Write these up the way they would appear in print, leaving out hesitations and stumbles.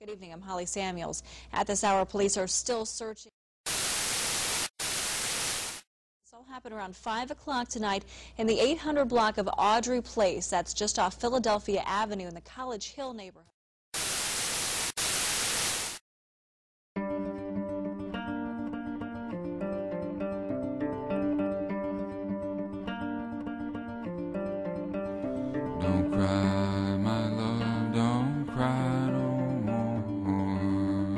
Good evening, I'm Holly Samuels. At this hour, police are still searching. This all happened around 5 o'clock tonight in the 800 block of Audrey Place. That's just off Philadelphia Avenue in the College Hill neighborhood. Don't cry, my love, don't cry no more.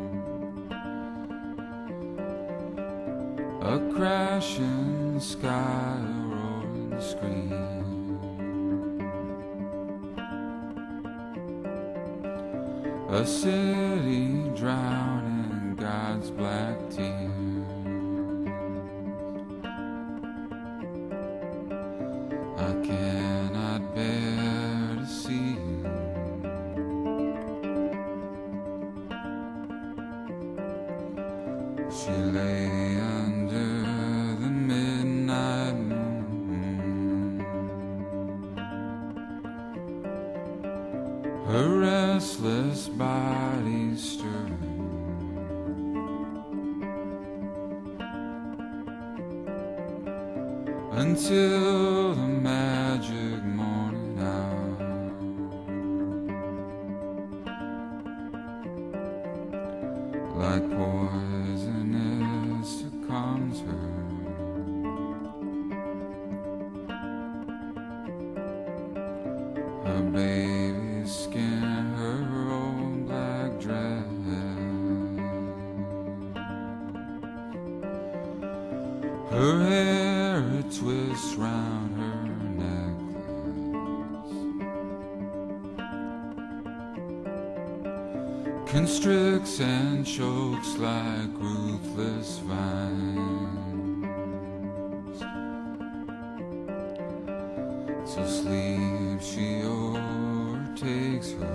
A crashing sky, a roaring scream, a city drowning in God's black tears. I cannot bear to see you. She lay under the midnight moon, her restless body stirring, until the magic morning hour. Like poison it succumbs her. Her baby skin, her old black dress, her hair it twists round her necklace, constricts and chokes like ruthless vines. So sleep she overtakes her.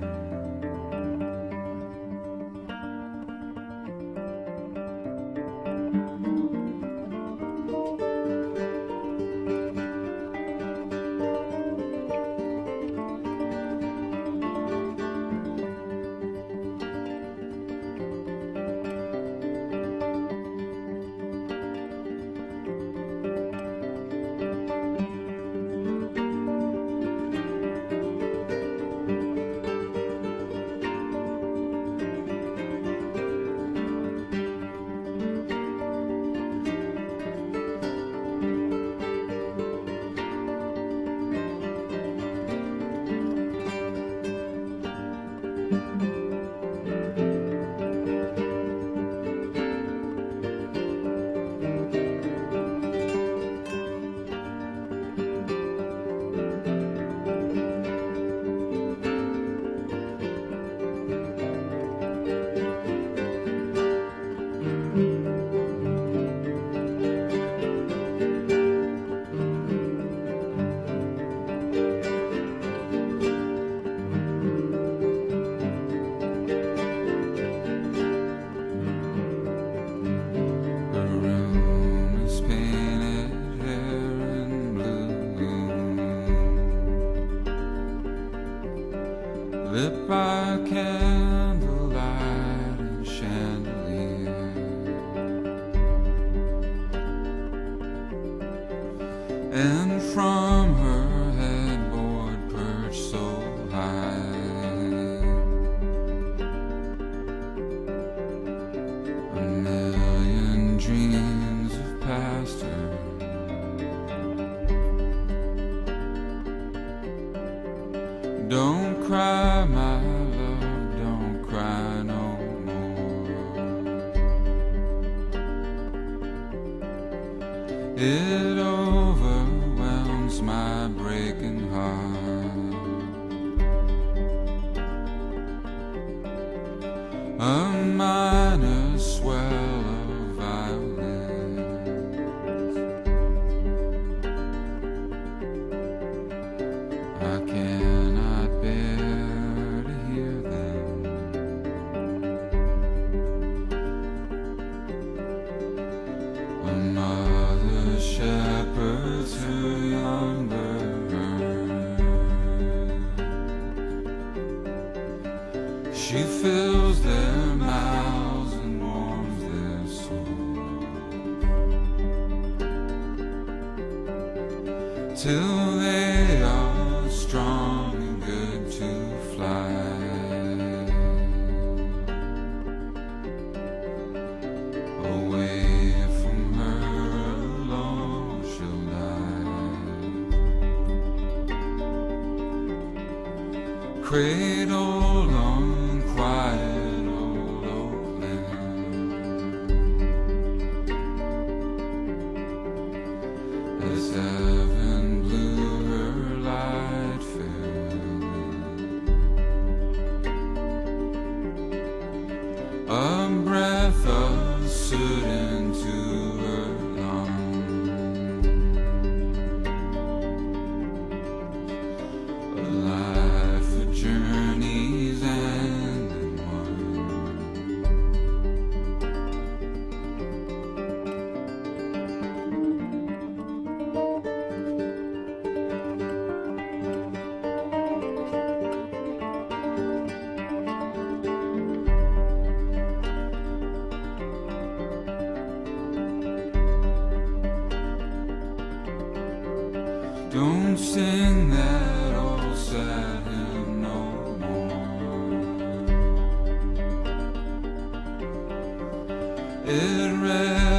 Lit by candlelight and chandelier, and from her headboard perched so high, a million dreams have passed her. Don't cry, my love, don't cry no more. It overwhelms my breaking heart. A minor swell of violins, I cannot bear to hear them. A mother's shell She fills their mouths and warms their souls till they are strong and good to fly. Away from her alone she'll die. Cradled on quiet old Oakland, as heaven blew her light farewell. A breath of soot into her lungs, a life of journeys and in one. Don't sing that old sad hymn no more. It read